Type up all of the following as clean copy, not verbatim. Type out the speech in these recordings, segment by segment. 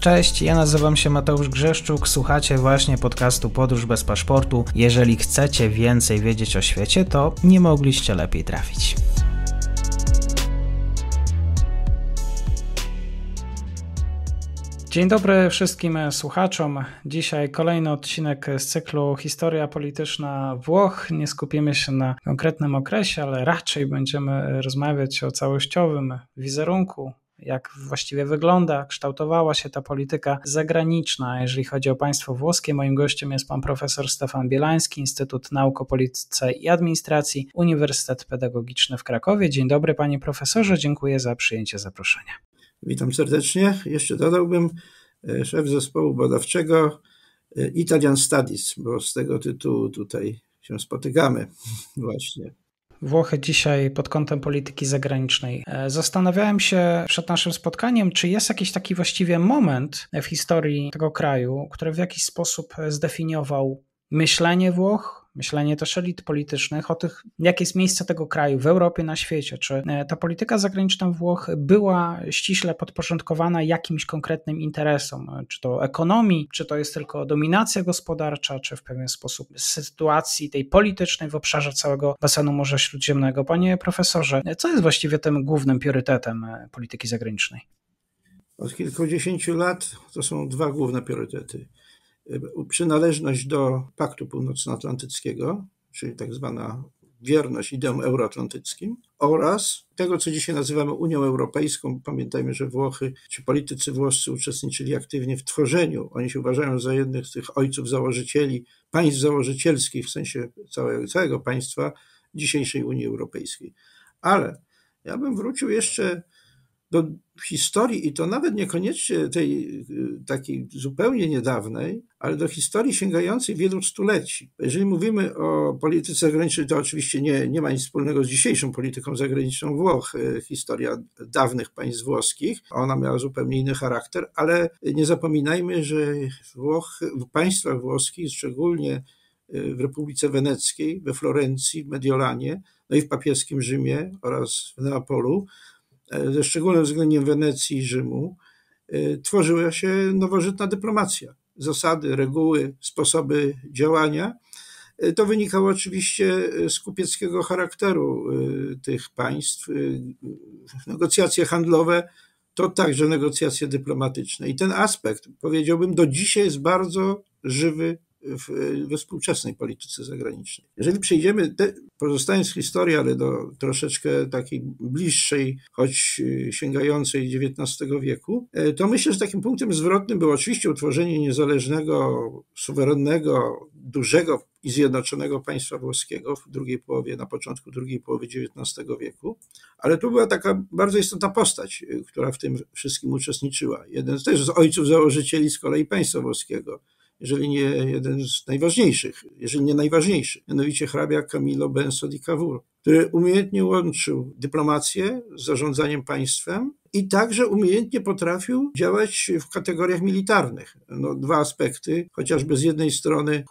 Cześć, ja nazywam się Mateusz Grzeszczuk, słuchacie właśnie podcastu Podróż bez paszportu. Jeżeli chcecie więcej wiedzieć o świecie, to nie mogliście lepiej trafić. Dzień dobry wszystkim słuchaczom. Dzisiaj kolejny odcinek z cyklu Historia polityczna Włoch. Nie skupimy się na konkretnym okresie, ale raczej będziemy rozmawiać o całościowym wizerunku, jak właściwie wygląda, kształtowała się ta polityka zagraniczna, jeżeli chodzi o państwo włoskie. Moim gościem jest pan profesor Stefan Bielański, Instytut Nauk o Polityce i Administracji, Uniwersytet Pedagogiczny w Krakowie. Dzień dobry panie profesorze, dziękuję za przyjęcie zaproszenia. Witam serdecznie. Jeszcze dodałbym szef zespołu badawczego Italian Studies, bo z tego tytułu tutaj się spotykamy właśnie. Włochy dzisiaj pod kątem polityki zagranicznej. Zastanawiałem się przed naszym spotkaniem, czy jest jakiś taki właściwie moment w historii tego kraju, który w jakiś sposób zdefiniował myślenie Włoch, myślenie też elit politycznych o tych, jakie jest miejsce tego kraju w Europie, na świecie. Czy ta polityka zagraniczna Włoch była ściśle podporządkowana jakimś konkretnym interesom? Czy to ekonomii, czy to jest tylko dominacja gospodarcza, czy w pewien sposób sytuacji tej politycznej w obszarze całego basenu Morza Śródziemnego? Panie profesorze, co jest właściwie tym głównym priorytetem polityki zagranicznej? Od kilkudziesięciu lat to są dwa główne priorytety. Przynależność do Paktu Północnoatlantyckiego, czyli tak zwana wierność ideom euroatlantyckim, oraz tego, co dzisiaj nazywamy Unią Europejską. Pamiętajmy, że Włochy, czy politycy włoscy uczestniczyli aktywnie w tworzeniu. Oni się uważają za jednych z tych ojców założycieli, państw założycielskich, w sensie całego państwa dzisiejszej Unii Europejskiej. Ale ja bym wrócił jeszcze do historii, i to nawet niekoniecznie tej takiej zupełnie niedawnej, ale do historii sięgającej wielu stuleci. Jeżeli mówimy o polityce zagranicznej, to oczywiście nie ma nic wspólnego z dzisiejszą polityką zagraniczną Włoch. Historia dawnych państw włoskich, ona miała zupełnie inny charakter, ale nie zapominajmy, że w państwach włoskich, szczególnie w Republice Weneckiej, we Florencji, w Mediolanie, no i w papieskim Rzymie oraz w Neapolu, ze szczególnym względem Wenecji i Rzymu, tworzyła się nowożytna dyplomacja. Zasady, reguły, sposoby działania. To wynikało oczywiście z kupieckiego charakteru tych państw. Negocjacje handlowe to także negocjacje dyplomatyczne. I ten aspekt, powiedziałbym, do dzisiaj jest bardzo żywy we współczesnej polityce zagranicznej. Jeżeli przejdziemy, pozostając w historii, ale do troszeczkę takiej bliższej, choć sięgającej XIX wieku, to myślę, że takim punktem zwrotnym było oczywiście utworzenie niezależnego, suwerennego, dużego i zjednoczonego państwa włoskiego na początku drugiej połowy XIX wieku, ale tu była taka bardzo istotna postać, która w tym wszystkim uczestniczyła. Jeden też z ojców założycieli z kolei państwa włoskiego, jeżeli nie jeden z najważniejszych, jeżeli nie najważniejszy, mianowicie hrabia Camillo Benso di Cavour, który umiejętnie łączył dyplomację z zarządzaniem państwem i także umiejętnie potrafił działać w kategoriach militarnych. Dwa aspekty, chociażby z jednej strony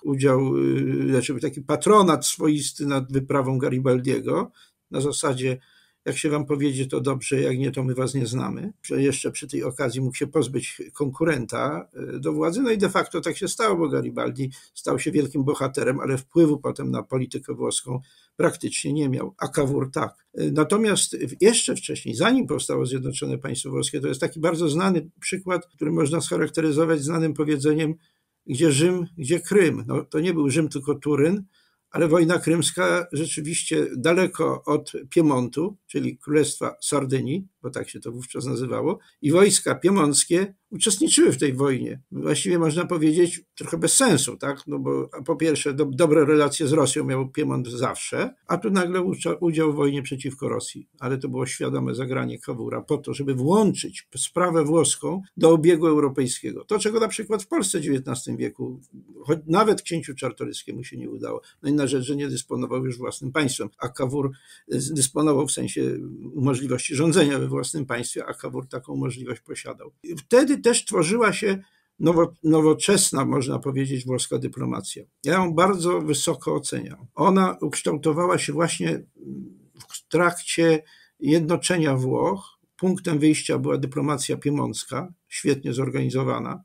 taki patronat swoisty nad wyprawą Garibaldiego, na zasadzie jak się wam powiedzie, to dobrze, jak nie, to my was nie znamy. Jeszcze przy tej okazji mógł się pozbyć konkurenta do władzy. No i de facto tak się stało, bo Garibaldi stał się wielkim bohaterem, ale wpływu potem na politykę włoską praktycznie nie miał, a Cavour tak. Natomiast jeszcze wcześniej, zanim powstało Zjednoczone Państwo Włoskie, to jest taki bardzo znany przykład, który można scharakteryzować znanym powiedzeniem, gdzie Rzym, gdzie Krym. To nie był Rzym, tylko Turyn, ale wojna krymska rzeczywiście daleko od Piemontu, czyli Królestwa Sardynii, bo tak się to wówczas nazywało, i wojska piemonckie uczestniczyły w tej wojnie. Właściwie można powiedzieć trochę bez sensu, tak? Bo po pierwsze dobre relacje z Rosją miał Piemont zawsze, a tu nagle udział w wojnie przeciwko Rosji. Ale to było świadome zagranie Cavoura po to, żeby włączyć sprawę włoską do obiegu europejskiego. To, czego na przykład w Polsce w XIX wieku, choć nawet księciu Czartoryskiemu się nie udało. No inna rzecz, że nie dysponował już własnym państwem, a Cavour dysponował w sensie możliwości rządzenia we własnym państwie, a Cavour taką możliwość posiadał. Wtedy też tworzyła się nowoczesna, można powiedzieć, włoska dyplomacja. Ja ją bardzo wysoko oceniam. Ona ukształtowała się właśnie w trakcie jednoczenia Włoch punktem wyjścia była dyplomacja piemoncka, świetnie zorganizowana,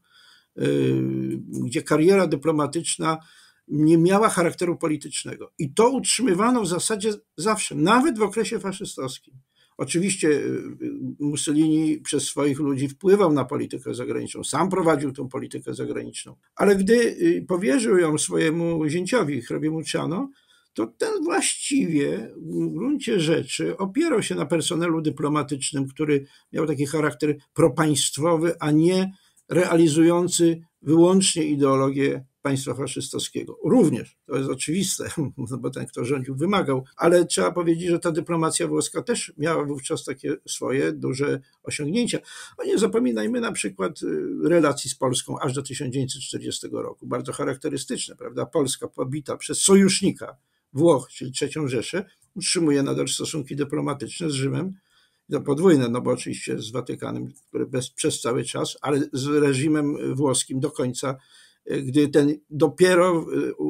gdzie kariera dyplomatyczna nie miała charakteru politycznego. I to utrzymywano w zasadzie zawsze, nawet w okresie faszystowskim. Oczywiście Mussolini przez swoich ludzi wpływał na politykę zagraniczną, sam prowadził tą politykę zagraniczną, ale gdy powierzył ją swojemu zięciowi, hrabiemu Ciano, to ten właściwie w gruncie rzeczy opierał się na personelu dyplomatycznym, który miał taki charakter propaństwowy, a nie realizujący wyłącznie ideologię państwa faszystowskiego. Również, to jest oczywiste, no bo ten, kto rządził, wymagał, ale trzeba powiedzieć, że ta dyplomacja włoska też miała wówczas takie swoje duże osiągnięcia. No nie zapominajmy na przykład relacji z Polską aż do 1940 roku, bardzo charakterystyczne, prawda? Polska pobita przez sojusznika Włoch, czyli III Rzeszę, utrzymuje nadal stosunki dyplomatyczne z Rzymem, podwójne, no bo oczywiście z Watykanem, który przez cały czas, ale z reżimem włoskim do końca, gdy ten dopiero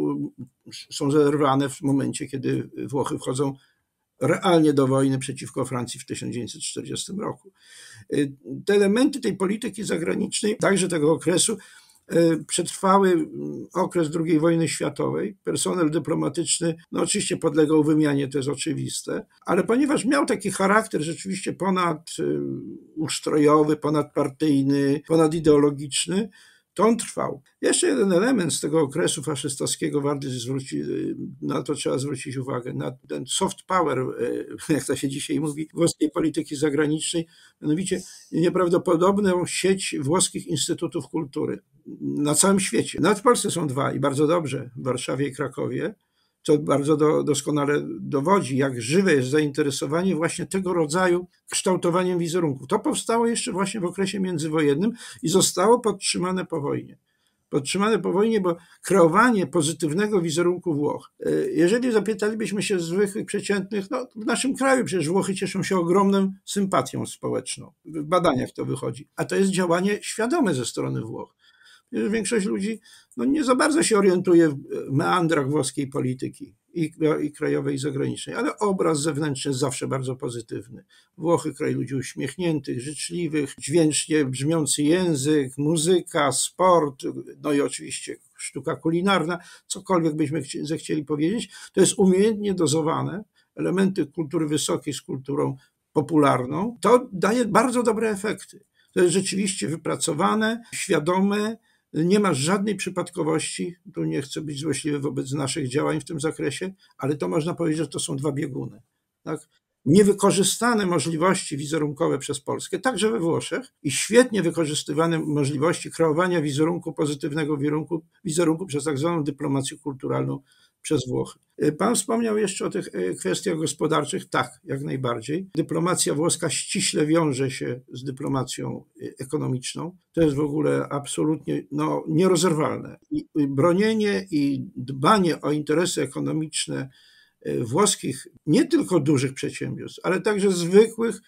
są zerwane w momencie, kiedy Włochy wchodzą realnie do wojny przeciwko Francji w 1940 roku. Te elementy tej polityki zagranicznej, także tego okresu, przetrwały okres II wojny światowej. Personel dyplomatyczny, no oczywiście podlegał wymianie, to jest oczywiste, ale ponieważ miał taki charakter rzeczywiście ponadustrojowy, ponadpartyjny, ponadideologiczny, to on trwał. Jeszcze jeden element z tego okresu faszystowskiego, na to trzeba zwrócić uwagę, na ten soft power, jak to się dzisiaj mówi, włoskiej polityki zagranicznej, mianowicie nieprawdopodobną sieć włoskich instytutów kultury na całym świecie. Nawet w Polsce są dwa i bardzo dobrze, w Warszawie i Krakowie, co bardzo doskonale dowodzi, jak żywe jest zainteresowanie właśnie tego rodzaju kształtowaniem wizerunku. To powstało jeszcze właśnie w okresie międzywojennym i zostało podtrzymane po wojnie. Podtrzymane po wojnie, bo kreowanie pozytywnego wizerunku Włoch. Jeżeli zapytalibyśmy się zwykłych, przeciętnych, no w naszym kraju przecież Włochy cieszą się ogromną sympatią społeczną. W badaniach to wychodzi. A to jest działanie świadome ze strony Włoch. Większość ludzi no nie za bardzo się orientuje w meandrach włoskiej polityki i krajowej, i zagranicznej, ale obraz zewnętrzny jest zawsze bardzo pozytywny. Włochy, kraj ludzi uśmiechniętych, życzliwych, dźwięcznie brzmiący język, muzyka, sport, no i oczywiście sztuka kulinarna, cokolwiek byśmy zechcieli powiedzieć, to jest umiejętnie dozowane, elementy kultury wysokiej z kulturą popularną, to daje bardzo dobre efekty. To jest rzeczywiście wypracowane, świadome, nie ma żadnej przypadkowości, tu nie chcę być złośliwy wobec naszych działań w tym zakresie, ale to można powiedzieć, że to są dwa bieguny. Tak? Niewykorzystane możliwości wizerunkowe przez Polskę, także we Włoszech, i świetnie wykorzystywane możliwości kreowania wizerunku, pozytywnego wizerunku przez tak zwaną dyplomację kulturalną przez Włochy. Pan wspomniał jeszcze o tych kwestiach gospodarczych. Tak, jak najbardziej. Dyplomacja włoska ściśle wiąże się z dyplomacją ekonomiczną. To jest w ogóle absolutnie nierozerwalne. I bronienie i dbanie o interesy ekonomiczne włoskich, nie tylko dużych przedsiębiorstw, ale także zwykłych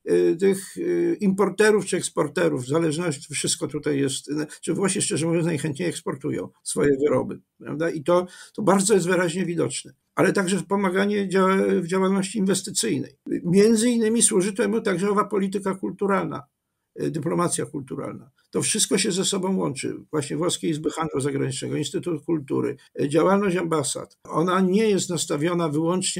tych importerów czy eksporterów, w zależności, wszystko tutaj jest, czy Włosi szczerze mówiąc najchętniej eksportują swoje wyroby, prawda? I to bardzo jest wyraźnie widoczne. Ale także pomaganie w działalności inwestycyjnej. Między innymi służy temu także owa polityka kulturalna, dyplomacja kulturalna. To wszystko się ze sobą łączy. Właśnie Włoskiej Izby Handlu Zagranicznego, Instytut Kultury, działalność ambasad. Ona nie jest nastawiona wyłącznie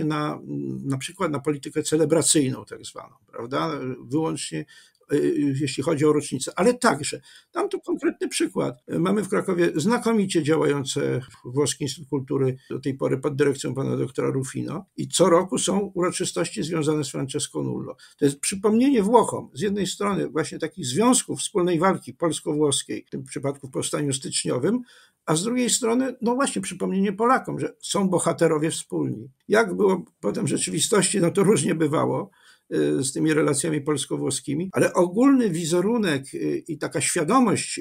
na przykład na politykę celebracyjną tak zwaną, prawda? Wyłącznie jeśli chodzi o rocznicę, ale także, dam tu konkretny przykład. Mamy w Krakowie znakomicie działające Włoski Instytut Kultury, do tej pory pod dyrekcją pana doktora Rufino, i co roku są uroczystości związane z Francesco Nullo. To jest przypomnienie Włochom, z jednej strony właśnie takich związków wspólnej walki polsko-włoskiej, w tym przypadku w powstaniu styczniowym, a z drugiej strony, no właśnie, przypomnienie Polakom, że są bohaterowie wspólni. Jak było potem w rzeczywistości, no to różnie bywało z tymi relacjami polsko-włoskimi, ale ogólny wizerunek i taka świadomość,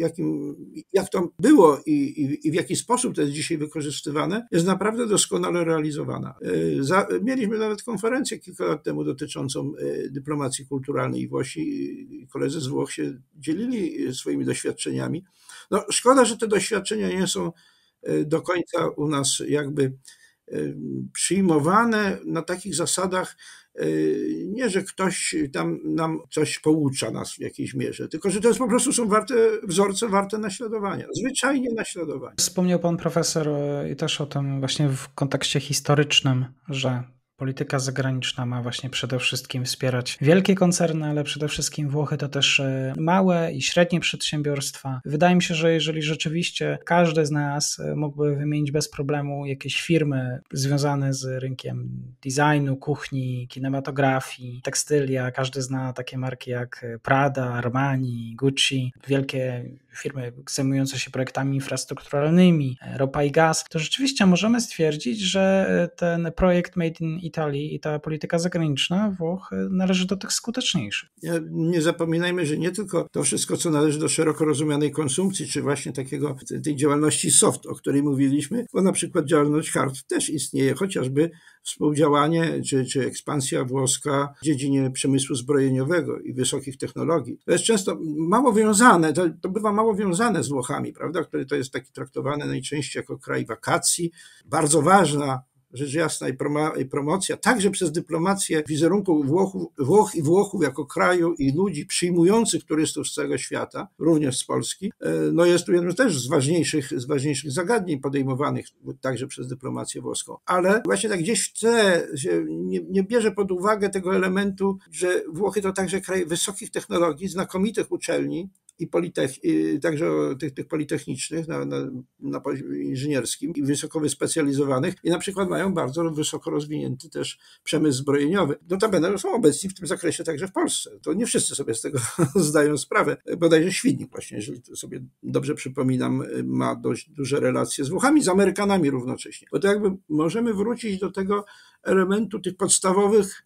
jak to było i w jaki sposób to jest dzisiaj wykorzystywane, jest naprawdę doskonale realizowana. Mieliśmy nawet konferencję kilka lat temu dotyczącą dyplomacji kulturalnej i Włosi, koledzy z Włoch się dzielili swoimi doświadczeniami. No, szkoda, że te doświadczenia nie są do końca u nas jakby przyjmowane na takich zasadach, nie, że ktoś tam nam coś poucza nas w jakiejś mierze, tylko że to jest po prostu są wzorce warte naśladowania, zwyczajnie naśladowania. Wspomniał pan profesor i też o tym właśnie w kontekście historycznym, że polityka zagraniczna ma właśnie przede wszystkim wspierać wielkie koncerny, ale przede wszystkim Włochy to też małe i średnie przedsiębiorstwa. Wydaje mi się, że jeżeli rzeczywiście każdy z nas mógłby wymienić bez problemu jakieś firmy związane z rynkiem designu, kuchni, kinematografii, tekstylia, każdy zna takie marki jak Prada, Armani, Gucci, wielkie firmy zajmujące się projektami infrastrukturalnymi, ropa i gaz, to rzeczywiście możemy stwierdzić, że ten projekt Made in Italy i ta polityka zagraniczna Włoch należy do tych skuteczniejszych. Nie zapominajmy, że nie tylko to wszystko, co należy do szeroko rozumianej konsumpcji, czy właśnie tej działalności soft, o której mówiliśmy, bo na przykład działalność hard też istnieje, chociażby współdziałanie czy ekspansja włoska w dziedzinie przemysłu zbrojeniowego i wysokich technologii. To jest często mało wiązane, to bywa mało wiązane z Włochami, prawda, który to jest taki traktowany najczęściej jako kraj wakacji. Bardzo ważna, rzecz jasna, i promocja, także przez dyplomację wizerunku Włoch i Włochów jako kraju i ludzi przyjmujących turystów z całego świata, również z Polski, no jest tu jedno też z ważniejszych zagadnień podejmowanych także przez dyplomację włoską. Ale właśnie tak gdzieś w tle się nie bierze pod uwagę tego elementu, że Włochy to także kraj wysokich technologii, znakomitych uczelni, i także tych politechnicznych na poziomie inżynierskim i wysoko wyspecjalizowanych i na przykład mają bardzo wysoko rozwinięty też przemysł zbrojeniowy. Notabene są obecni w tym zakresie także w Polsce. To nie wszyscy sobie z tego zdają sprawę. Bodajże Świdnik właśnie, jeżeli to sobie dobrze przypominam, ma dość duże relacje z Włochami, z Amerykanami równocześnie. Bo to jakby możemy wrócić do tego elementu tych podstawowych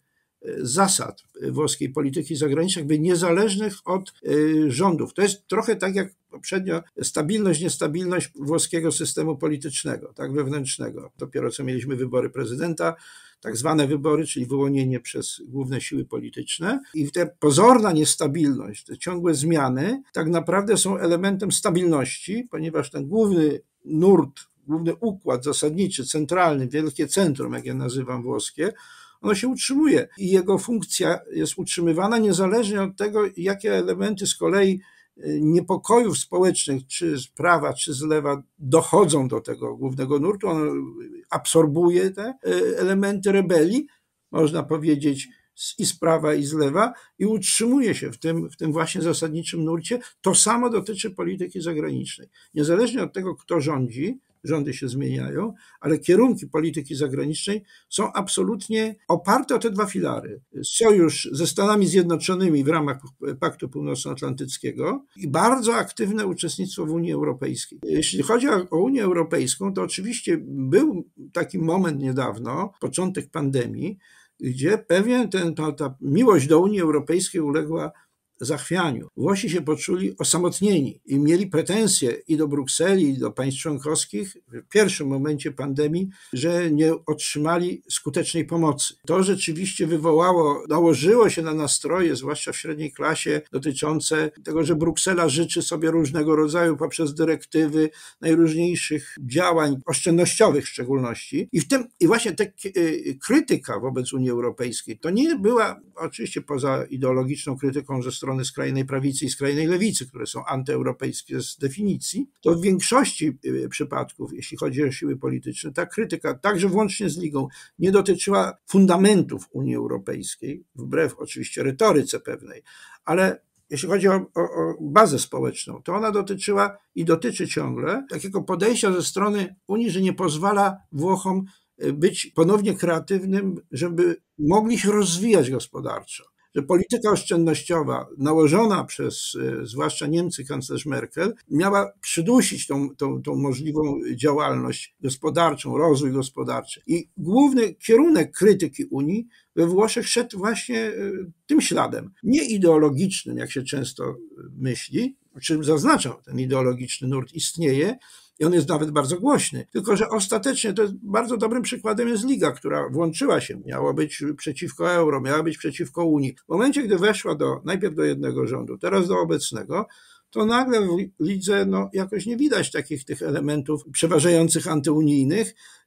zasad włoskiej polityki zagranicznej, jakby niezależnych od rządów. To jest trochę tak jak poprzednio stabilność, niestabilność włoskiego systemu politycznego, tak, wewnętrznego. Dopiero co mieliśmy wybory prezydenta, tak zwane wybory, czyli wyłonienie przez główne siły polityczne i ta pozorna niestabilność, te ciągłe zmiany tak naprawdę są elementem stabilności, ponieważ ten główny nurt, główny układ zasadniczy, centralny, wielkie centrum, jak ja nazywam włoskie, ono się utrzymuje i jego funkcja jest utrzymywana niezależnie od tego, jakie elementy z kolei niepokojów społecznych, czy z prawa, czy z lewa dochodzą do tego głównego nurtu. On absorbuje te elementy rebelii, można powiedzieć, i z prawa, i z lewa i utrzymuje się w tym właśnie zasadniczym nurcie. To samo dotyczy polityki zagranicznej. Niezależnie od tego, kto rządzi, rządy się zmieniają, ale kierunki polityki zagranicznej są absolutnie oparte o te dwa filary. Sojusz ze Stanami Zjednoczonymi w ramach Paktu Północnoatlantyckiego i bardzo aktywne uczestnictwo w Unii Europejskiej. Jeśli chodzi o Unię Europejską, to oczywiście był taki moment niedawno, początek pandemii, gdzie pewnie ta miłość do Unii Europejskiej uległa zachwianiu. Włosi się poczuli osamotnieni i mieli pretensje i do Brukseli, i do państw członkowskich w pierwszym momencie pandemii, że nie otrzymali skutecznej pomocy. To rzeczywiście nałożyło się na nastroje, zwłaszcza w średniej klasie, dotyczące tego, że Bruksela życzy sobie różnego rodzaju poprzez dyrektywy najróżniejszych działań oszczędnościowych w szczególności. I właśnie ta krytyka wobec Unii Europejskiej to nie była oczywiście poza ideologiczną krytyką ze strony skrajnej prawicy i skrajnej lewicy, które są antyeuropejskie z definicji, to w większości przypadków, jeśli chodzi o siły polityczne, ta krytyka, także włącznie z Ligą, nie dotyczyła fundamentów Unii Europejskiej, wbrew oczywiście retoryce pewnej, ale jeśli chodzi o bazę społeczną, to ona dotyczyła i dotyczy ciągle takiego podejścia ze strony Unii, że nie pozwala Włochom być ponownie kreatywnym, żeby mogli się rozwijać gospodarczo. Że polityka oszczędnościowa nałożona przez zwłaszcza Niemcy, kanclerz Merkel, miała przydusić tą możliwą działalność gospodarczą, rozwój gospodarczy. I główny kierunek krytyki Unii we Włoszech szedł właśnie tym śladem. Nie ideologicznym, jak się często myśli, czym zaznaczam, ten ideologiczny nurt istnieje, i on jest nawet bardzo głośny. Tylko że ostatecznie to jest bardzo dobrym przykładem jest Liga, która włączyła się, miała być przeciwko euro, miała być przeciwko Unii. W momencie, gdy weszła najpierw do jednego rządu, teraz do obecnego, to nagle w Lidze jakoś nie widać tych elementów przeważających antyunijnych,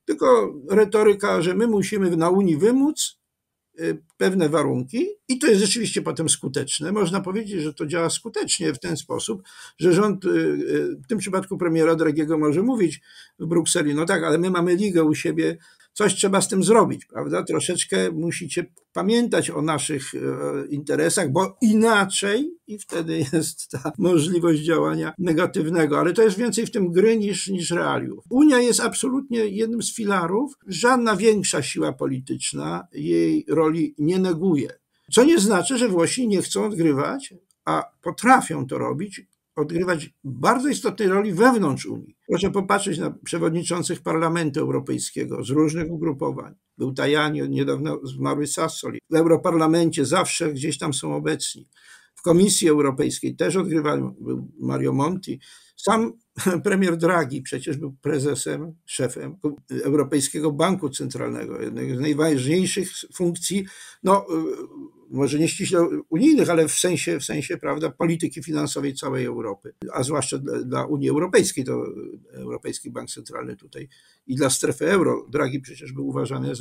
tylko retoryka, że my musimy na Unii wymóc pewne warunki i to jest rzeczywiście potem skuteczne. Można powiedzieć, że to działa skutecznie w ten sposób, że rząd, w tym przypadku premiera Draghiego może mówić w Brukseli, no tak, ale my mamy ligę u siebie, coś trzeba z tym zrobić, prawda? Troszeczkę musicie pamiętać o naszych interesach, bo inaczej i wtedy jest ta możliwość działania negatywnego, ale to jest więcej w tym gry niż realiów. Unia jest absolutnie jednym z filarów, żadna większa siła polityczna jej roli nie neguje, co nie znaczy, że Włosi nie chcą odgrywać, a potrafią to robić, odgrywać bardzo istotnej roli wewnątrz Unii. Proszę popatrzeć na przewodniczących Parlamentu Europejskiego z różnych ugrupowań. Był Tajani, niedawno zmarły Sassoli. W Europarlamencie zawsze gdzieś tam są obecni. W Komisji Europejskiej też odgrywają, był Mario Monti. Sam premier Draghi przecież był prezesem, szefem Europejskiego Banku Centralnego, jednej z najważniejszych funkcji, no może nie ściśle unijnych, ale w sensie prawda, polityki finansowej całej Europy, a zwłaszcza dla Unii Europejskiej, to Europejski Bank Centralny tutaj i dla strefy euro. Draghi przecież był uważany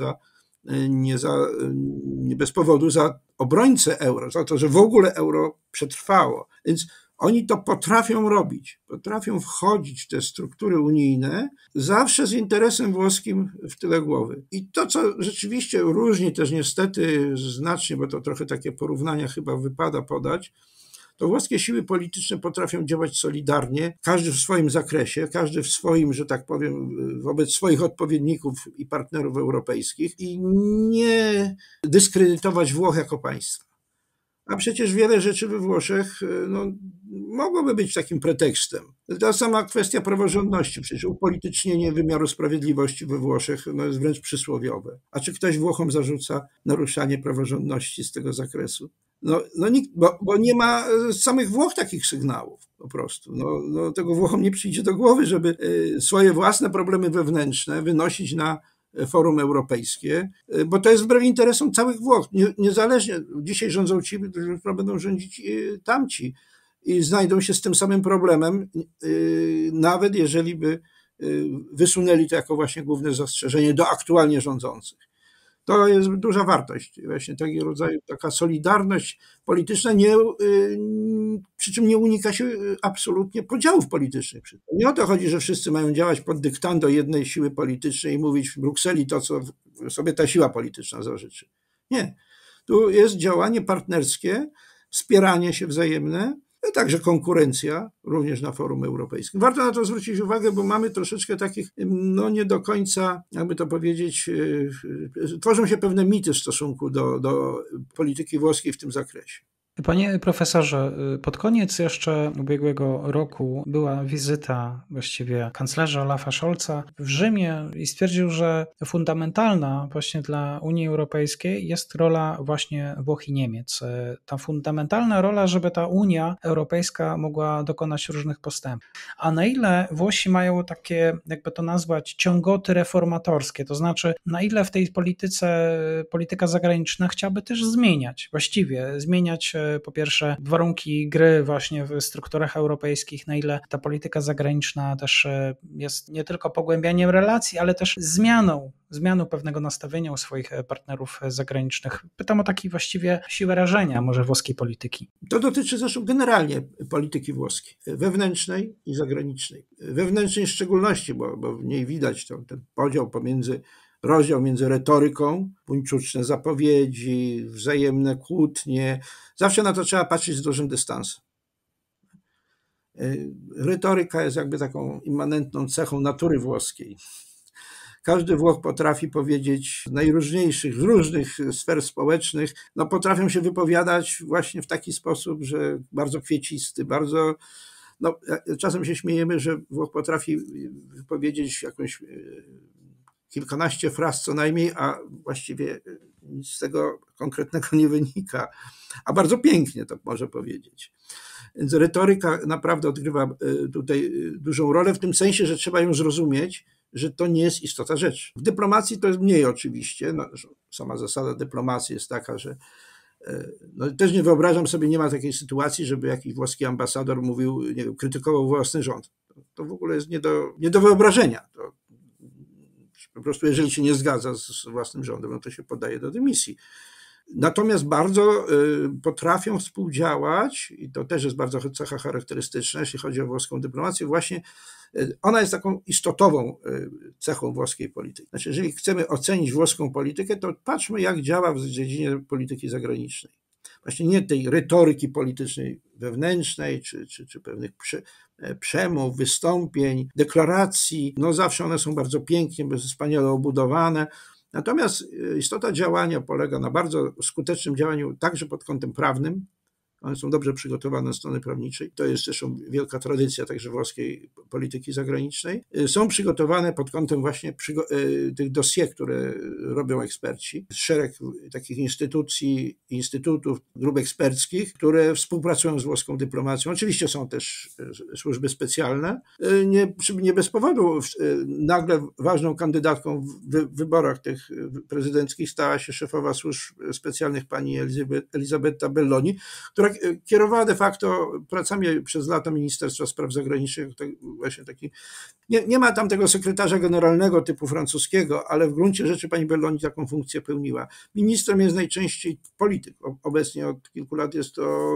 nie bez powodu za obrońcę euro, za to, że w ogóle euro przetrwało. Więc oni to potrafią robić, potrafią wchodzić w te struktury unijne, zawsze z interesem włoskim w tyle głowy. I to, co rzeczywiście różni też niestety znacznie, bo to trochę takie porównania chyba wypada podać, to włoskie siły polityczne potrafią działać solidarnie, każdy w swoim zakresie, każdy w swoim, że tak powiem, wobec swoich odpowiedników i partnerów europejskich i nie dyskredytować Włoch jako państwa. A przecież wiele rzeczy we Włoszech mogłoby być takim pretekstem. Ta sama kwestia praworządności, przecież upolitycznienie wymiaru sprawiedliwości we Włoszech jest wręcz przysłowiowe. A czy ktoś Włochom zarzuca naruszanie praworządności z tego zakresu? Nikt, bo nie ma z samych Włoch takich sygnałów po prostu. Tego Włochom nie przyjdzie do głowy, żeby swoje własne problemy wewnętrzne wynosić na forum europejskie, bo to jest wbrew interesom całych Włoch. Niezależnie, dzisiaj rządzą ci, jutro będą rządzić tamci i znajdą się z tym samym problemem, nawet jeżeli by wysunęli to jako właśnie główne zastrzeżenie do aktualnie rządzących. To jest duża wartość, właśnie takiego rodzaju, taka solidarność polityczna, przy czym nie unika się absolutnie podziałów politycznych. Nie o to chodzi, że wszyscy mają działać pod dyktando jednej siły politycznej i mówić w Brukseli to, co sobie ta siła polityczna zażyczy. Nie. Tu jest działanie partnerskie, wspieranie się wzajemne, a także konkurencja, również na forum europejskim. Warto na to zwrócić uwagę, bo mamy troszeczkę takich, nie do końca, jakby to powiedzieć, tworzą się pewne mity w stosunku do polityki włoskiej w tym zakresie. Panie profesorze, pod koniec jeszcze ubiegłego roku była wizyta właściwie kanclerza Olafa Scholza w Rzymie i stwierdził, że fundamentalna właśnie dla Unii Europejskiej jest rola właśnie Włoch i Niemiec. Ta fundamentalna rola, żeby ta Unia Europejska mogła dokonać różnych postępów. A na ile Włosi mają takie, jakby to nazwać, ciągoty reformatorskie, to znaczy na ile w tej polityka zagraniczna chciałaby też zmieniać po pierwsze warunki gry właśnie w strukturach europejskich, na ile ta polityka zagraniczna też jest nie tylko pogłębianiem relacji, ale też zmianą pewnego nastawienia u swoich partnerów zagranicznych. Pytam o taki właściwie siłę rażenia może włoskiej polityki. To dotyczy zresztą generalnie polityki włoskiej, wewnętrznej i zagranicznej. Wewnętrznej w szczególności, bo w niej widać ten rozdział między retoryką, buńczuczne zapowiedzi, wzajemne kłótnie. Zawsze na to trzeba patrzeć z dużym dystansem. Retoryka jest jakby taką immanentną cechą natury włoskiej. Każdy Włoch potrafi powiedzieć z różnych sfer społecznych, potrafią się wypowiadać właśnie w taki sposób, że bardzo kwiecisty, bardzo... czasem się śmiejemy, że Włoch potrafi wypowiedzieć jakąś kilkanaście fraz co najmniej, a właściwie nic z tego konkretnego nie wynika. A bardzo pięknie to może powiedzieć. Więc retoryka naprawdę odgrywa tutaj dużą rolę, w tym sensie, że trzeba ją zrozumieć, że to nie jest istota rzeczy. W dyplomacji to jest mniej oczywiście. Sama zasada dyplomacji jest taka, że też nie wyobrażam sobie, nie ma takiej sytuacji, żeby jakiś włoski ambasador mówił, nie wiem, krytykował własny rząd. To w ogóle jest nie do wyobrażenia. Po prostu jeżeli się nie zgadza z własnym rządem, no to się podaje do dymisji. Natomiast bardzo potrafią współdziałać, i to też jest bardzo cecha charakterystyczna, jeśli chodzi o włoską dyplomację, właśnie ona jest taką istotową cechą włoskiej polityki. Znaczy, jeżeli chcemy ocenić włoską politykę, to patrzmy, jak działa w dziedzinie polityki zagranicznej. Właśnie nie tej retoryki politycznej wewnętrznej, czy pewnych przemów, wystąpień, deklaracji. No zawsze one są bardzo pięknie, wspaniale obudowane. Natomiast istota działania polega na bardzo skutecznym działaniu także pod kątem prawnym. One są dobrze przygotowane od strony prawniczej. To jest zresztą wielka tradycja także włoskiej polityki zagranicznej. Są przygotowane pod kątem właśnie tych dossier, które robią eksperci. Szereg takich instytucji, instytutów, grup eksperckich, które współpracują z włoską dyplomacją. Oczywiście są też służby specjalne. Nie bez powodu nagle ważną kandydatką w wyborach tych prezydenckich stała się szefowa służb specjalnych pani Elisabetta Belloni, która kierowała de facto pracami przez lata Ministerstwa Spraw Zagranicznych. Właśnie taki, nie ma tam tego sekretarza generalnego typu francuskiego, ale w gruncie rzeczy pani Belloni taką funkcję pełniła. Ministrem jest najczęściej polityk. Obecnie od kilku lat jest to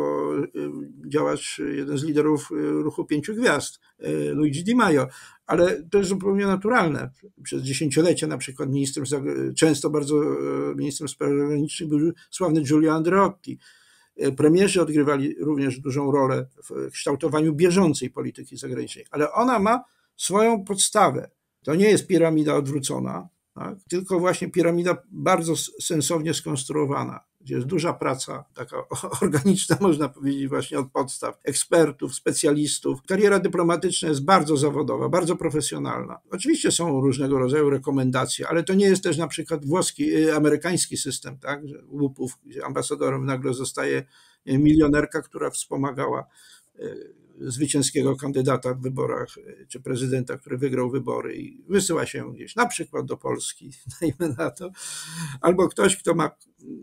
działacz, jeden z liderów ruchu Pięciu Gwiazd, Luigi Di Maio. Ale to jest zupełnie naturalne. Przez dziesięciolecia na przykład często bardzo ministrem spraw zagranicznych był sławny Giulio Andreotti. Premierzy odgrywali również dużą rolę w kształtowaniu bieżącej polityki zagranicznej, ale ona ma swoją podstawę. To nie jest piramida odwrócona, tak? Tylko właśnie piramida bardzo sensownie skonstruowana, gdzie jest duża praca, taka organiczna, można powiedzieć, właśnie od podstaw, ekspertów, specjalistów. Kariera dyplomatyczna jest bardzo zawodowa, bardzo profesjonalna. Oczywiście są różnego rodzaju rekomendacje, ale to nie jest też na przykład amerykański system, tak? Łupów, gdzie ambasadorem nagle zostaje milionerka, która wspomagała zwycięskiego kandydata w wyborach, czy prezydenta, który wygrał wybory i wysyła się gdzieś, na przykład do Polski, dajmy na to, albo ktoś, kto ma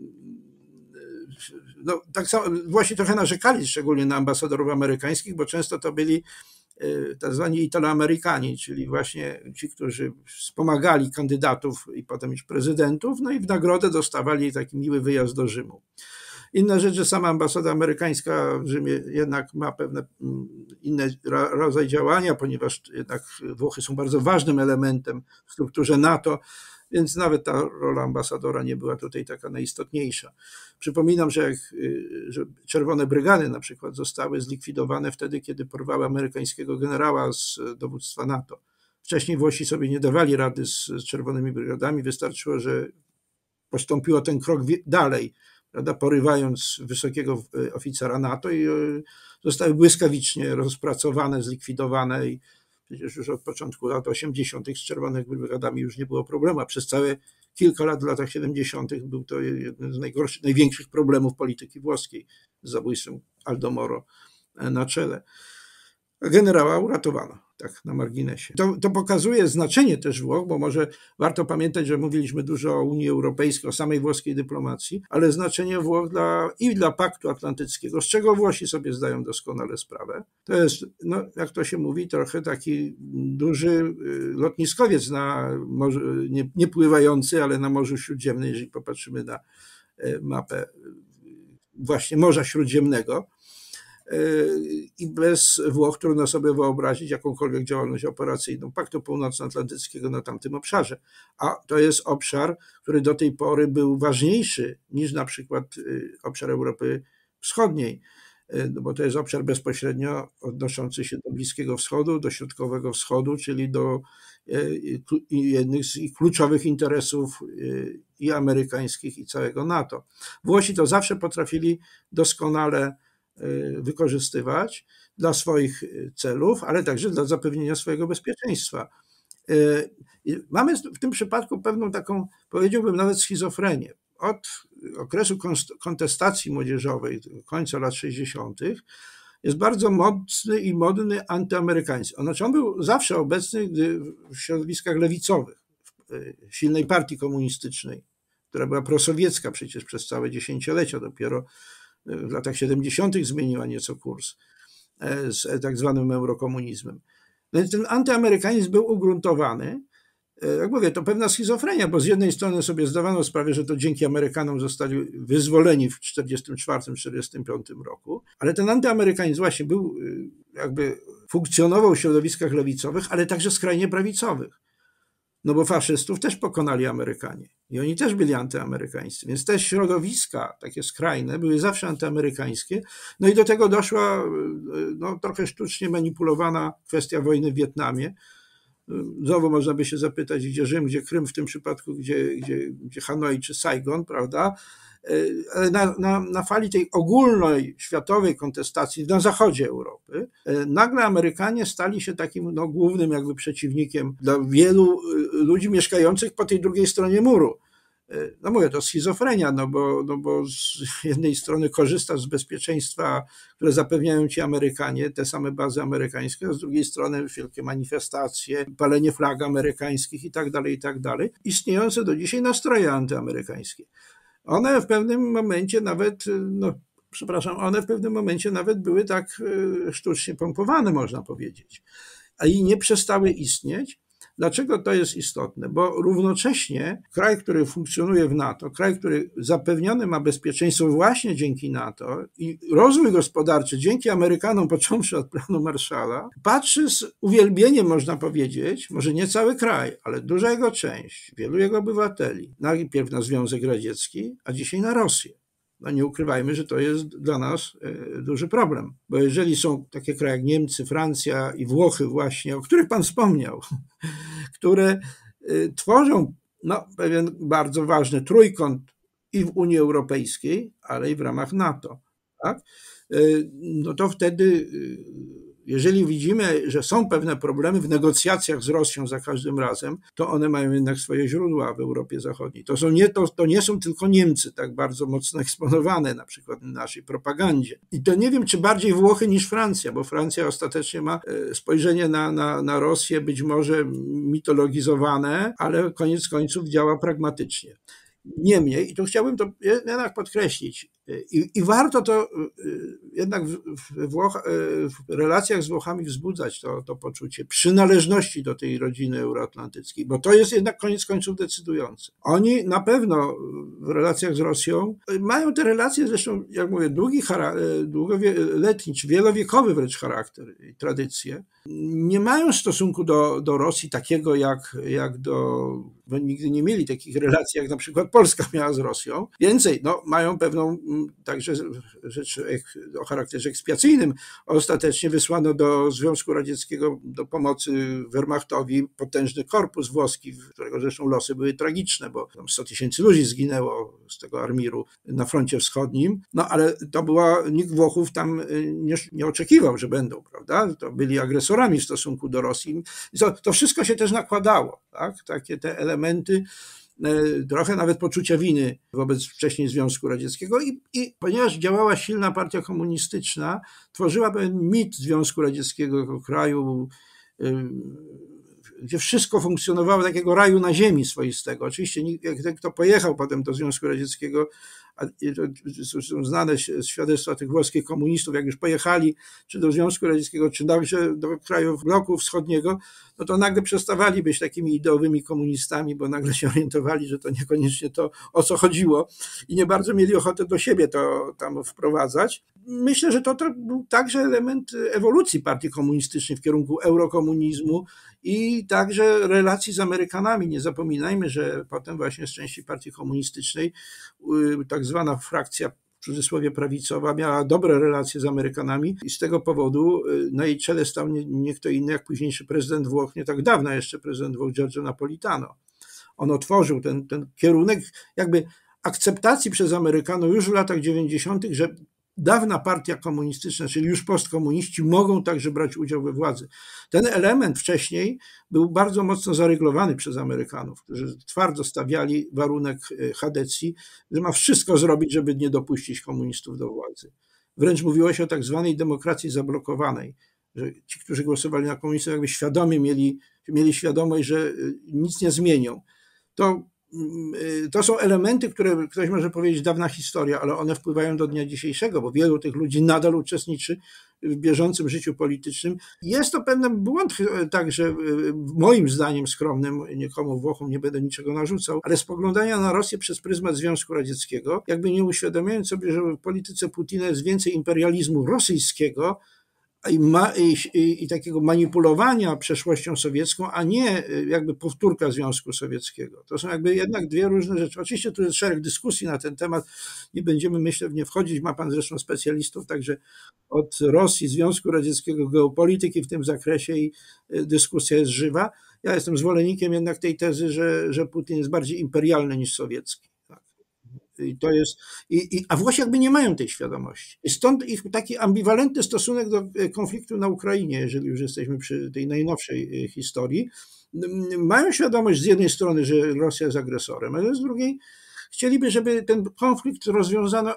no, tak samo, właśnie trochę narzekali szczególnie na ambasadorów amerykańskich, bo często to byli tak zwani italoamerykanie, czyli właśnie ci, którzy wspomagali kandydatów i potem już prezydentów, no i w nagrodę dostawali taki miły wyjazd do Rzymu. Inna rzecz, że sama ambasada amerykańska w Rzymie jednak ma pewne inny rodzaj działania, ponieważ jednak Włochy są bardzo ważnym elementem w strukturze NATO, więc nawet ta rola ambasadora nie była tutaj taka najistotniejsza. Przypominam, że czerwone brygady na przykład zostały zlikwidowane wtedy, kiedy porwały amerykańskiego generała z dowództwa NATO. Wcześniej Włosi sobie nie dawali rady z czerwonymi brygadami, wystarczyło, że postąpiło ten krok dalej, prawda, porywając wysokiego oficera NATO i zostały błyskawicznie rozpracowane, zlikwidowane i przecież już od początku lat 80. z czerwonymi brygadami już nie było problemu, a przez całe kilka lat w latach 70. był to jeden z największych problemów polityki włoskiej z zabójstwem Aldo Moro na czele. Generała uratowano, tak na marginesie. To pokazuje znaczenie też Włoch, bo może warto pamiętać, że mówiliśmy dużo o Unii Europejskiej, o samej włoskiej dyplomacji, ale znaczenie Włoch dla Paktu Atlantyckiego, z czego Włosi sobie zdają doskonale sprawę. To jest, no, jak to się mówi, trochę taki duży lotniskowiec na morzu, nie pływający, ale na Morzu Śródziemnym, jeżeli popatrzymy na mapę właśnie Morza Śródziemnego. I bez Włoch trudno sobie wyobrazić jakąkolwiek działalność operacyjną Paktu Północnoatlantyckiego na tamtym obszarze. A to jest obszar, który do tej pory był ważniejszy niż na przykład obszar Europy Wschodniej, no bo to jest obszar bezpośrednio odnoszący się do Bliskiego Wschodu, do Środkowego Wschodu, czyli do jednych z kluczowych interesów i amerykańskich, i całego NATO. Włosi to zawsze potrafili doskonale wykorzystywać dla swoich celów, ale także dla zapewnienia swojego bezpieczeństwa. Mamy w tym przypadku pewną taką, powiedziałbym nawet schizofrenię. Od okresu kontestacji młodzieżowej, końca lat 60., jest bardzo mocny i modny antyamerykański. On był zawsze obecny w środowiskach lewicowych, w silnej partii komunistycznej, która była prosowiecka przecież przez całe dziesięciolecia, dopiero w latach 70. zmieniła nieco kurs z tak zwanym eurokomunizmem. Więc ten antyamerykanizm był ugruntowany jak mówię, to pewna schizofrenia, bo z jednej strony sobie zdawano sprawę, że to dzięki Amerykanom zostali wyzwoleni w 1944-1945 roku, ale ten antyamerykanizm właśnie był, jakby funkcjonował w środowiskach lewicowych, ale także skrajnie prawicowych. No bo faszystów też pokonali Amerykanie i oni też byli antyamerykańscy, więc te środowiska takie skrajne były zawsze antyamerykańskie. No i do tego doszła trochę sztucznie manipulowana kwestia wojny w Wietnamie. Znowu można by się zapytać, gdzie Rzym, gdzie Krym, w tym przypadku gdzie Hanoi czy Saigon, prawda? Ale na fali tej ogólnej światowej kontestacji na zachodzie Europy nagle Amerykanie stali się takim głównym jakby przeciwnikiem dla wielu ludzi mieszkających po tej drugiej stronie muru. No mówię, to schizofrenia, no bo z jednej strony korzystasz z bezpieczeństwa, które zapewniają ci Amerykanie, te same bazy amerykańskie, a z drugiej strony wielkie manifestacje, palenie flag amerykańskich i tak dalej, istniejące do dzisiaj nastroje antyamerykańskie. One w pewnym momencie nawet były tak sztucznie pompowane, można powiedzieć, a i nie przestały istnieć. Dlaczego to jest istotne? Bo równocześnie kraj, który funkcjonuje w NATO, kraj, który zapewniony ma bezpieczeństwo właśnie dzięki NATO i rozwój gospodarczy dzięki Amerykanom, począwszy od planu Marshalla, patrzy z uwielbieniem, można powiedzieć, może nie cały kraj, ale duża jego część, wielu jego obywateli, najpierw na Związek Radziecki, a dzisiaj na Rosję. No nie ukrywajmy, że to jest dla nas duży problem, bo jeżeli są takie kraje jak Niemcy, Francja i Włochy właśnie, o których pan wspomniał, które tworzą pewien bardzo ważny trójkąt i w Unii Europejskiej, ale i w ramach NATO, tak? No to wtedy, jeżeli widzimy, że są pewne problemy w negocjacjach z Rosją za każdym razem, to one mają jednak swoje źródła w Europie Zachodniej. To nie są tylko Niemcy tak bardzo mocno eksponowane, na przykład w naszej propagandzie. I to nie wiem, czy bardziej Włochy niż Francja, bo Francja ostatecznie ma spojrzenie na Rosję być może mitologizowane, ale koniec końców działa pragmatycznie. Niemniej, i tu chciałbym to jednak podkreślić, i warto to jednak w relacjach z Włochami wzbudzać to poczucie przynależności do tej rodziny euroatlantyckiej, bo to jest jednak koniec końców decydujące. Oni na pewno w relacjach z Rosją mają te relacje, zresztą jak mówię, długoletni czy wielowiekowy wręcz charakter i tradycje. Nie mają stosunku do Rosji takiego jak bo nigdy nie mieli takich relacji, jak na przykład Polska miała z Rosją. Więcej, mają pewną także rzecz o charakterze ekspiacyjnym. Ostatecznie wysłano do Związku Radzieckiego do pomocy Wehrmachtowi potężny korpus włoski, którego zresztą losy były tragiczne, bo tam 100 000 ludzi zginęło z tego Armiru na froncie wschodnim. Ale nikt Włochów tam nie oczekiwał, że będą, prawda? To byli agresorami w stosunku do Rosji. To wszystko się też nakładało, tak? Takie te elementy, trochę nawet poczucia winy wobec wcześniej Związku Radzieckiego i ponieważ działała silna partia komunistyczna, tworzyła pewien mit Związku Radzieckiego jako kraju, gdzie wszystko funkcjonowało, takiego raju na ziemi swoistego. Oczywiście jak kto pojechał potem do Związku Radzieckiego, a to są znane świadectwa tych włoskich komunistów, jak już pojechali czy do Związku Radzieckiego, czy także do krajów bloku wschodniego, no to nagle przestawali być takimi ideowymi komunistami, bo nagle się orientowali, że to niekoniecznie to, o co chodziło i nie bardzo mieli ochotę do siebie to tam wprowadzać. Myślę, że to był także element ewolucji partii komunistycznej w kierunku eurokomunizmu i także relacji z Amerykanami. Nie zapominajmy, że potem właśnie z części partii komunistycznej tak zwana frakcja w cudzysłowie prawicowa miała dobre relacje z Amerykanami i z tego powodu na jej czele stał nie kto inny jak późniejszy prezydent Włoch, nie tak dawno jeszcze prezydent Włoch Giorgio Napolitano. On otworzył ten kierunek jakby akceptacji przez Amerykanów już w latach 90., że dawna partia komunistyczna, czyli już postkomuniści, mogą także brać udział we władzy. Ten element wcześniej był bardzo mocno zaryglowany przez Amerykanów, którzy twardo stawiali warunek Hadecji, że ma wszystko zrobić, żeby nie dopuścić komunistów do władzy. Wręcz mówiło się o tak zwanej demokracji zablokowanej, że ci, którzy głosowali na komunistów, jakby świadomie mieli świadomość, że nic nie zmienią. To to są elementy, które ktoś może powiedzieć dawna historia, ale one wpływają do dnia dzisiejszego, bo wielu tych ludzi nadal uczestniczy w bieżącym życiu politycznym. Jest to pewien błąd także, moim zdaniem skromnym, nikomu Włochom nie będę niczego narzucał, ale spoglądania na Rosję przez pryzmat Związku Radzieckiego, jakby nie uświadamiając sobie, że w polityce Putina jest więcej imperializmu rosyjskiego, i takiego manipulowania przeszłością sowiecką, a nie jakby powtórka Związku Sowieckiego. To są jakby jednak dwie różne rzeczy. Oczywiście tu jest szereg dyskusji na ten temat, nie będziemy, myślę, w nie wchodzić. Ma pan zresztą specjalistów także od Rosji, Związku Radzieckiego, geopolityki w tym zakresie i dyskusja jest żywa. Ja jestem zwolennikiem jednak tej tezy, że Putin jest bardziej imperialny niż sowiecki. I to jest, a Włosi jakby nie mają tej świadomości. Stąd ich taki ambiwalentny stosunek do konfliktu na Ukrainie, jeżeli już jesteśmy przy tej najnowszej historii. Mają świadomość z jednej strony, że Rosja jest agresorem, ale z drugiej chcieliby, żeby ten konflikt rozwiązano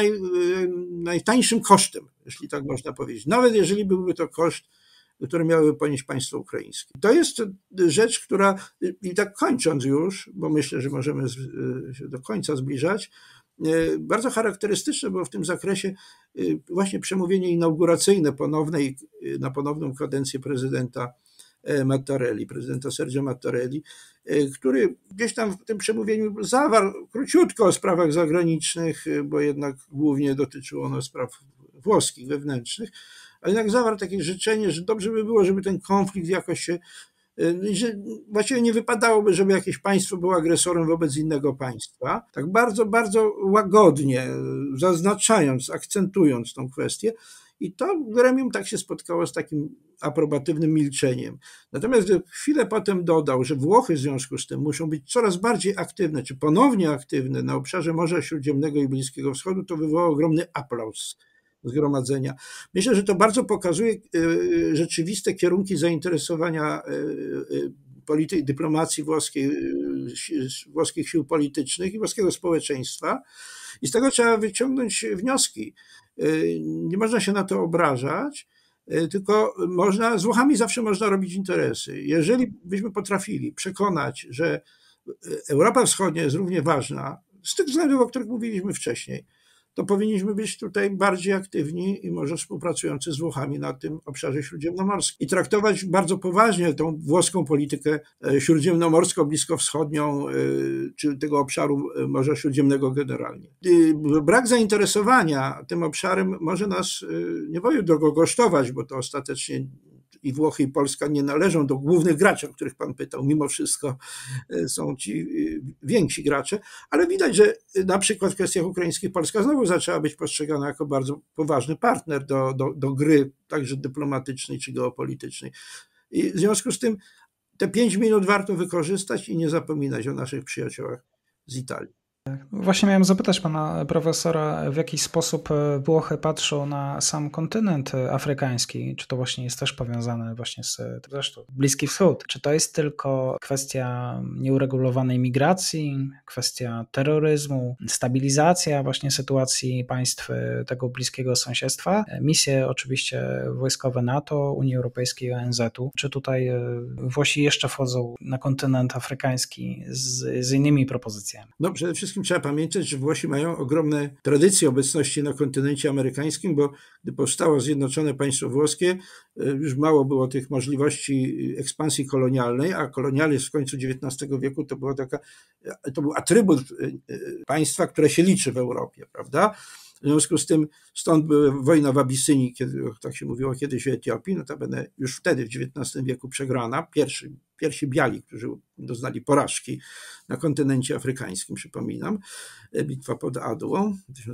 najtańszym kosztem, jeśli tak można powiedzieć. Nawet jeżeli byłby to koszt, które miałyby ponieść państwo ukraińskie. To jest rzecz, która, i tak kończąc już, bo myślę, że możemy się do końca zbliżać, bardzo charakterystyczne było w tym zakresie właśnie przemówienie inauguracyjne na ponowną kadencję prezydenta Mattarelli, prezydenta Sergia Mattarelli, który gdzieś tam w tym przemówieniu zawarł króciutko o sprawach zagranicznych, bo jednak głównie dotyczyło ono spraw włoskich, wewnętrznych, ale jednak zawarł takie życzenie, że dobrze by było, żeby ten konflikt jakoś się, że właściwie nie wypadałoby, żeby jakieś państwo było agresorem wobec innego państwa. Tak bardzo, bardzo łagodnie, zaznaczając, akcentując tą kwestię. I to gremium tak się spotkało z takim aprobatywnym milczeniem. Natomiast chwilę potem dodał, że Włochy w związku z tym muszą być coraz bardziej aktywne, czy ponownie aktywne na obszarze Morza Śródziemnego i Bliskiego Wschodu, to wywołało ogromny aplauz zgromadzenia. Myślę, że to bardzo pokazuje rzeczywiste kierunki zainteresowania dyplomacji włoskiej, włoskich sił politycznych i włoskiego społeczeństwa. I z tego trzeba wyciągnąć wnioski. Nie można się na to obrażać, tylko z Włochami zawsze można robić interesy. Jeżeli byśmy potrafili przekonać, że Europa Wschodnia jest równie ważna, z tych względów, o których mówiliśmy wcześniej, to powinniśmy być tutaj bardziej aktywni i może współpracujący z Włochami na tym obszarze śródziemnomorskim i traktować bardzo poważnie tą włoską politykę śródziemnomorską, bliskowschodnią, czy tego obszaru Morza Śródziemnego generalnie. Brak zainteresowania tym obszarem może nas nie drogo kosztować, bo to ostatecznie i Włochy, i Polska nie należą do głównych graczy, o których pan pytał. Mimo wszystko są ci więksi gracze, ale widać, że na przykład w kwestiach ukraińskich Polska znowu zaczęła być postrzegana jako bardzo poważny partner do gry, także dyplomatycznej czy geopolitycznej. I w związku z tym te 5 minut warto wykorzystać i nie zapominać o naszych przyjaciołach z Italii. Właśnie miałem zapytać pana profesora, w jaki sposób Włochy patrzą na sam kontynent afrykański, czy to właśnie jest też powiązane właśnie z zresztą Bliski Wschód, czy to jest tylko kwestia nieuregulowanej migracji, kwestia terroryzmu, stabilizacja właśnie sytuacji państw tego bliskiego sąsiedztwa, misje oczywiście wojskowe NATO, Unii Europejskiej, ONZ-u, czy tutaj Włosi jeszcze wchodzą na kontynent afrykański z innymi propozycjami? No przede wszystkim trzeba pamiętać, że Włosi mają ogromne tradycje obecności na kontynencie amerykańskim, bo gdy powstało Zjednoczone Państwo Włoskie, już mało było tych możliwości ekspansji kolonialnej, a kolonializm w końcu XIX wieku to był atrybut państwa, które się liczy w Europie, prawda? W związku z tym stąd była wojna w Abysynii, tak się mówiło kiedyś w Etiopii, notabene już wtedy w XIX wieku przegrana, pierwsi biali, którzy doznali porażki na kontynencie afrykańskim, przypominam, bitwa pod Adłą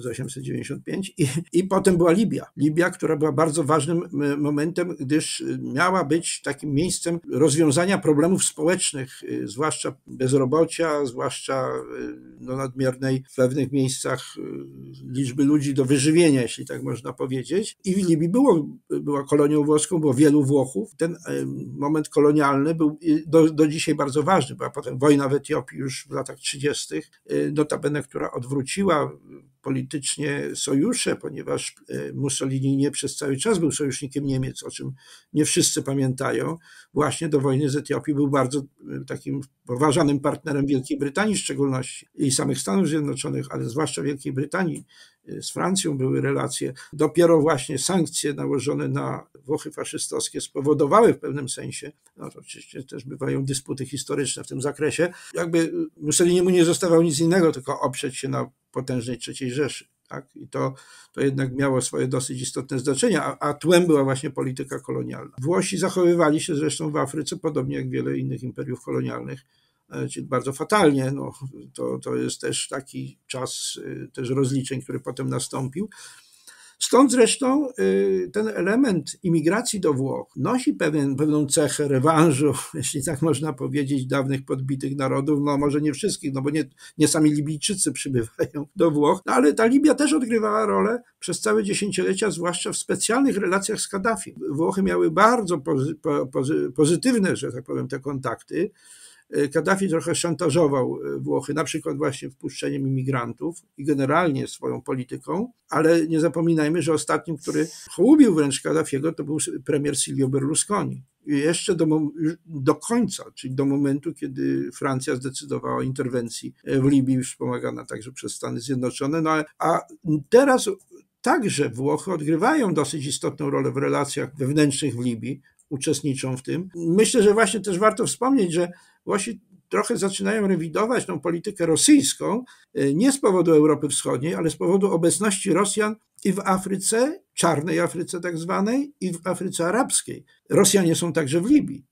1895 i potem była Libia, która była bardzo ważnym momentem, gdyż miała być takim miejscem rozwiązania problemów społecznych, zwłaszcza bezrobocia, zwłaszcza nadmiernej w pewnych miejscach liczby ludzi do wyżywienia, jeśli tak można powiedzieć. I w Libii była kolonią włoską, było wielu Włochów. Ten moment kolonialny był do dzisiaj bardzo ważny. Była potem wojna w Etiopii już w latach 30., notabene, która odwróciła politycznie sojusze, ponieważ Mussolini nie przez cały czas był sojusznikiem Niemiec, o czym nie wszyscy pamiętają. Właśnie do wojny z Etiopii był bardzo takim poważanym partnerem Wielkiej Brytanii w szczególności i samych Stanów Zjednoczonych, ale zwłaszcza Wielkiej Brytanii. Z Francją były relacje. Dopiero właśnie sankcje nałożone na Włochy faszystowskie spowodowały w pewnym sensie, no to oczywiście też bywają dysputy historyczne w tym zakresie, jakby Mussoliniemu nie zostawało nic innego, tylko oprzeć się na potężnej III Rzeszy. Tak? I to jednak miało swoje dosyć istotne znaczenie, a tłem była właśnie polityka kolonialna. Włosi zachowywali się zresztą w Afryce, podobnie jak wiele innych imperiów kolonialnych, czyli bardzo fatalnie. No, to jest też taki czas też rozliczeń, który potem nastąpił. Stąd zresztą ten element imigracji do Włoch nosi pewną cechę rewanżu, jeśli tak można powiedzieć, dawnych podbitych narodów, no może nie wszystkich, no bo nie sami Libijczycy przybywają do Włoch, no ale ta Libia też odgrywała rolę przez całe dziesięciolecia, zwłaszcza w specjalnych relacjach z Kaddafim. Włochy miały bardzo pozytywne, że tak powiem, te kontakty. Kaddafi trochę szantażował Włochy, na przykład właśnie wpuszczeniem imigrantów i generalnie swoją polityką, ale nie zapominajmy, że ostatnim, który hołubił wręcz Kaddafiego, to był premier Silvio Berlusconi. I jeszcze do końca, czyli do momentu, kiedy Francja zdecydowała o interwencji w Libii, wspomagana także przez Stany Zjednoczone. No, a teraz także Włochy odgrywają dosyć istotną rolę w relacjach wewnętrznych w Libii, uczestniczą w tym. Myślę, że właśnie też warto wspomnieć, że Włosi trochę zaczynają rewidować tą politykę rosyjską, nie z powodu Europy Wschodniej, ale z powodu obecności Rosjan i w Afryce, czarnej Afryce tak zwanej, i w Afryce arabskiej. Rosjanie są także w Libii.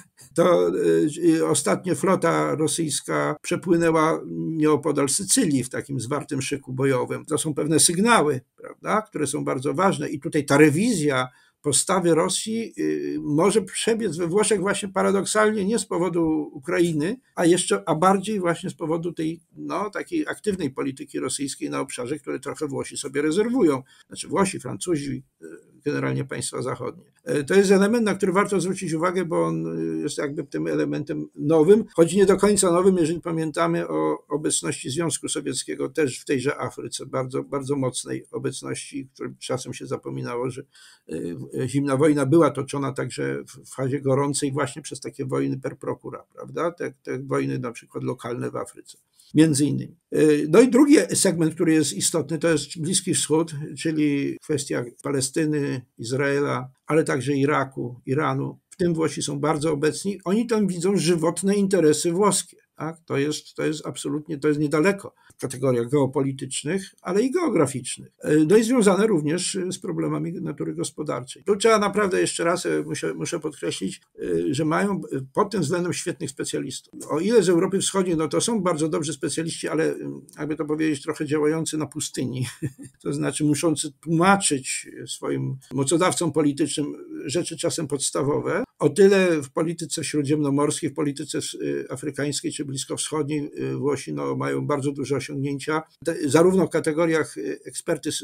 To ostatnio flota rosyjska przepłynęła nieopodal Sycylii w takim zwartym szyku bojowym. To są pewne sygnały, prawda, które są bardzo ważne i tutaj ta rewizja postawy Rosji może przebiec we Włoszech właśnie paradoksalnie nie z powodu Ukrainy, a bardziej właśnie z powodu tej takiej aktywnej polityki rosyjskiej na obszarze, które trochę Włosi sobie rezerwują. Znaczy Włosi, Francuzi, generalnie państwa zachodnie. To jest element, na który warto zwrócić uwagę, bo on jest jakby tym elementem nowym, choć nie do końca nowym, jeżeli pamiętamy o obecności Związku Sowieckiego też w tejże Afryce, bardzo, bardzo mocnej obecności, której czasem się zapominało, że zimna wojna była toczona także w fazie gorącej właśnie przez takie wojny per procura, prawda? Te wojny na przykład lokalne w Afryce. Między innymi. No i drugi segment, który jest istotny, to jest Bliski Wschód, czyli kwestia Palestyny, Izraela, ale także Iraku, Iranu. W tym Włosi są bardzo obecni. Oni tam widzą żywotne interesy włoskie. Tak? To jest absolutnie, to jest niedaleko w kategoriach geopolitycznych, ale i geograficznych. No i związane również z problemami natury gospodarczej. Tu trzeba naprawdę jeszcze raz, muszę podkreślić, że mają pod tym względem świetnych specjalistów. O ile z Europy Wschodniej, no to są bardzo dobrzy specjaliści, ale jakby to powiedzieć, trochę działający na pustyni. To znaczy muszący tłumaczyć swoim mocodawcom politycznym rzeczy czasem podstawowe. O tyle w polityce śródziemnomorskiej, w polityce afrykańskiej czy bliskowschodniej Włosi mają bardzo duże osiągnięcia, zarówno w kategoriach ekspertyz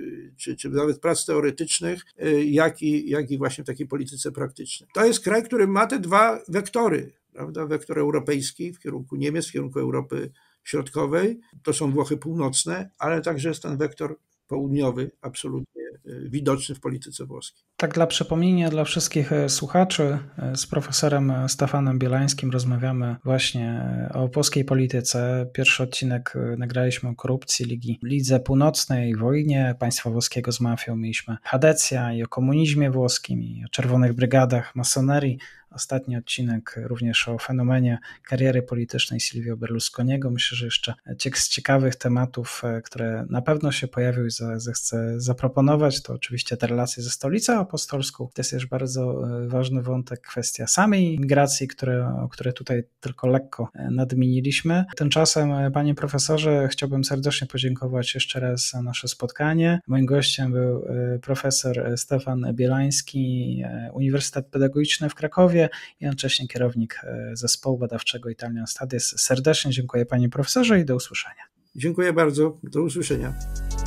czy nawet prac teoretycznych, jak i właśnie w takiej polityce praktycznej. To jest kraj, który ma te dwa wektory, prawda? Wektor europejski w kierunku Niemiec, w kierunku Europy Środkowej, to są Włochy północne, ale także jest ten wektor południowy, absolutnie widoczny w polityce włoskiej. Tak dla przypomnienia dla wszystkich słuchaczy, z profesorem Stefanem Bielańskim rozmawiamy właśnie o włoskiej polityce. Pierwszy odcinek nagraliśmy o korupcji Lidze Północnej, wojnie państwa włoskiego z mafią. Mieliśmy Hadecja i o komunizmie włoskim i o czerwonych brygadach, masonerii. Ostatni odcinek również o fenomenie kariery politycznej Silvio Berlusconiego. Myślę, że jeszcze z ciekawych tematów, które na pewno się pojawią i zechcę zaproponować, to oczywiście te relacje ze Stolicą Apostolską. To jest też bardzo ważny wątek, kwestia samej migracji, o które tutaj tylko lekko nadmieniliśmy. Tymczasem, panie profesorze, chciałbym serdecznie podziękować jeszcze raz za nasze spotkanie. Moim gościem był profesor Stefan Bielański, Uniwersytet Pedagogiczny w Krakowie, i jednocześnie kierownik zespołu badawczego Italian Studies. Serdecznie dziękuję panie profesorze i do usłyszenia. Dziękuję bardzo, do usłyszenia.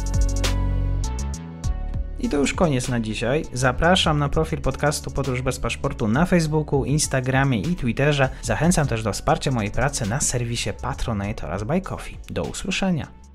I to już koniec na dzisiaj. Zapraszam na profil podcastu Podróż bez paszportu na Facebooku, Instagramie i Twitterze. Zachęcam też do wsparcia mojej pracy na serwisie Patronite oraz Buy Coffee. Do usłyszenia.